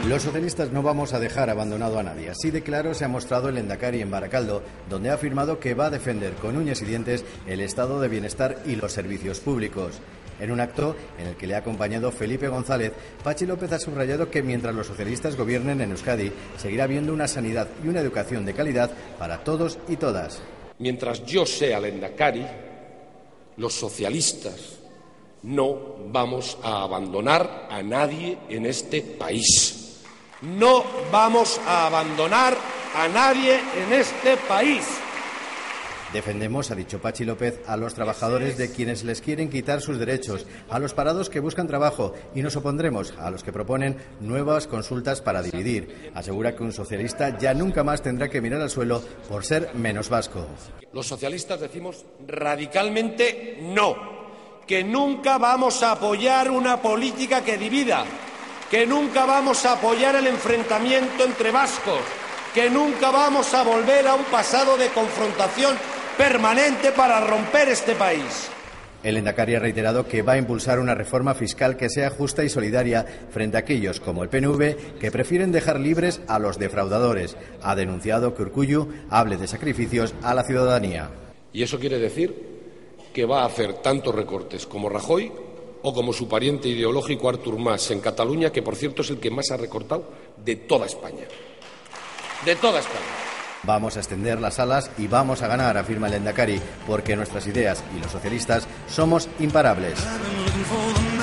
Los socialistas no vamos a dejar abandonado a nadie. Así de claro se ha mostrado el Lehendakari en Baracaldo, donde ha afirmado que va a defender con uñas y dientes el estado de bienestar y los servicios públicos. En un acto en el que le ha acompañado Felipe González, Patxi López ha subrayado que mientras los socialistas gobiernen en Euskadi, seguirá habiendo una sanidad y una educación de calidad para todos y todas. Mientras yo sea Lehendakari, los socialistas no vamos a abandonar a nadie en este país. No vamos a abandonar a nadie en este país. Defendemos, ha dicho Patxi López, a los trabajadores de quienes les quieren quitar sus derechos, a los parados que buscan trabajo, y nos opondremos a los que proponen nuevas consultas para dividir. Asegura que un socialista ya nunca más tendrá que mirar al suelo por ser menos vasco. Los socialistas decimos radicalmente no, que nunca vamos a apoyar una política que divida, que nunca vamos a apoyar el enfrentamiento entre vascos, que nunca vamos a volver a un pasado de confrontación permanente para romper este país. El Lehendakari ha reiterado que va a impulsar una reforma fiscal que sea justa y solidaria frente a aquellos, como el PNV, que prefieren dejar libres a los defraudadores. Ha denunciado que Urkullu hable de sacrificios a la ciudadanía. Y eso quiere decir que va a hacer tantos recortes como Rajoy o como su pariente ideológico Artur Mas en Cataluña, que por cierto es el que más ha recortado de toda España. De toda España. Vamos a extender las alas y vamos a ganar, afirma el Lehendakari, porque nuestras ideas y los socialistas somos imparables.